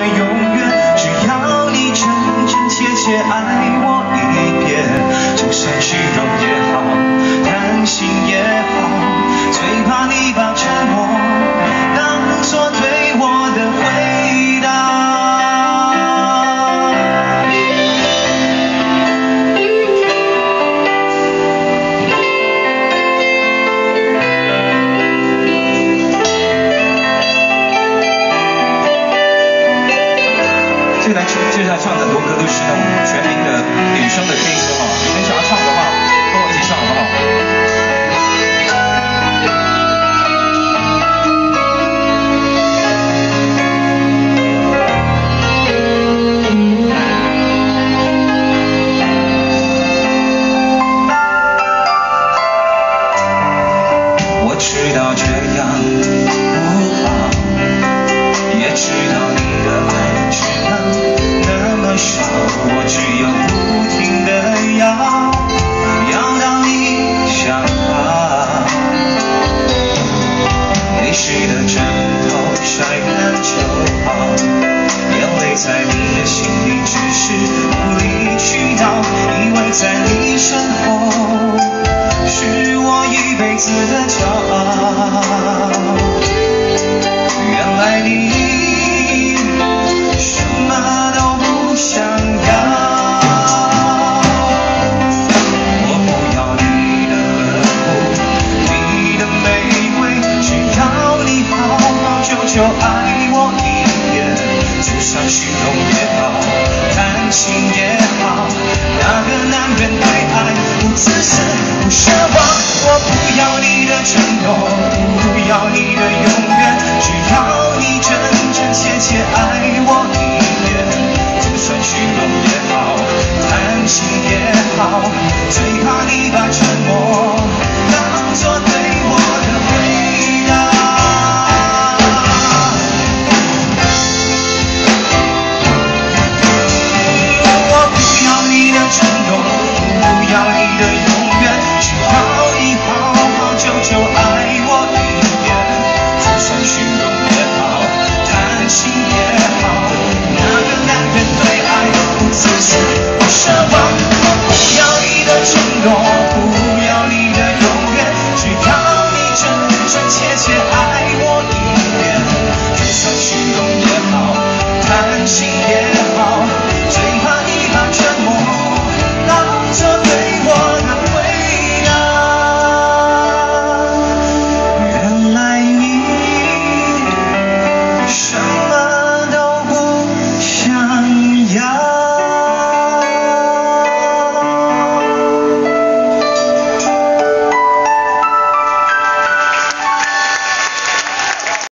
永远，只要你真真切切爱我一遍，就算虚荣也好，贪心也好，最怕你把沉默当作对我的回答。接下来唱的很多歌都是那种全民的女生的 K 歌哈，你们想要唱的话，跟我一起唱好不好？我知道这样不好，也知道你的爱只能那么少，我只有不停地要到你想法。泪湿的枕头晒干就好，眼泪在你的心里只是无理取闹，因为在你身后是我一辈子的骄傲。原来你什么都不想要，我不要你的呵护，你的玫瑰，只要你好好久久爱我一遍，就算虚荣也好，贪心也好。